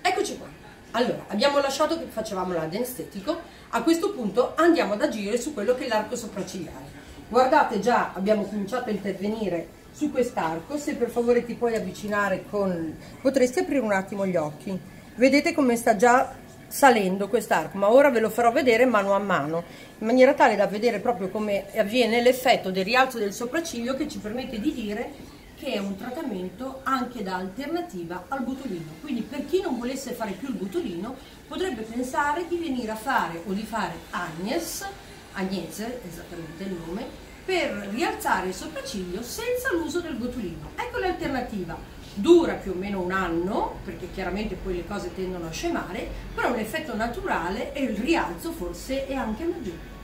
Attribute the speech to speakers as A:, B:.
A: Eccoci qua. Allora, abbiamo lasciato che facevamo l'adestetico, a questo punto andiamo ad agire su quello che è l'arco sopraccigliare. Guardate, già abbiamo cominciato a intervenire su quest'arco. Se per favore ti puoi avvicinare potresti aprire un attimo gli occhi. Vedete come sta già salendo quest'arco, ma ora ve lo farò vedere mano a mano, in maniera tale da vedere proprio come avviene l'effetto del rialzo del sopracciglio, che ci permette di dire che è un trattamento anche da alternativa al botulino. Quindi per chi non volesse fare più il botulino potrebbe pensare di venire a fare o di fare Agnese, esattamente il nome, per rialzare il sopracciglio senza l'uso del botulino. Ecco l'alternativa. Dura più o meno un anno, perché chiaramente poi le cose tendono a scemare, però è un effetto naturale e il rialzo forse è anche maggiore.